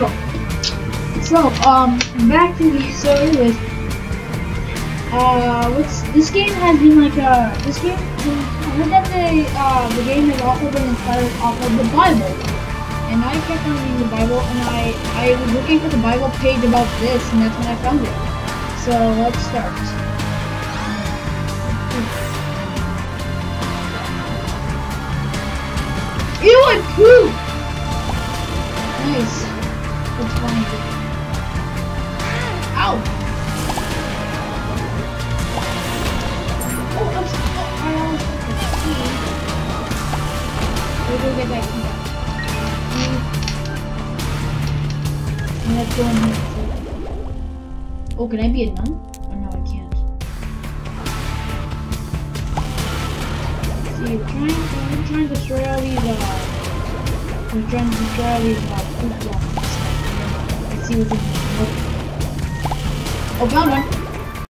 go. So, back to the story with, this game has been like, this game, I heard that the game has also been inspired off of the Bible. And I kept on reading the Bible, and I was looking for the Bible page about this, and that's when I found it. So, let's start. Ew, I pooped! Nice. That's funny. Ow! Oh, I almost hit the key. We'll go get that key. And let's go in here. Oh, can I be a nun? Oh, no, I can't. See, we're trying to destroy all these, poop blocks. Let's see what's in here. Oh, found one.